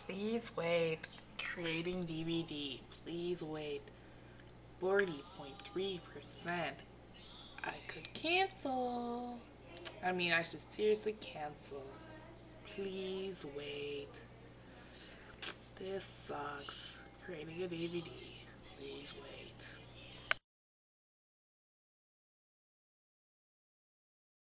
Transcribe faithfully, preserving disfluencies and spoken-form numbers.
Please wait. Creating D V D. Please wait. forty point three percent. I could cancel. I mean, I should seriously cancel. Please wait. This sucks. Creating a D V D. Please wait.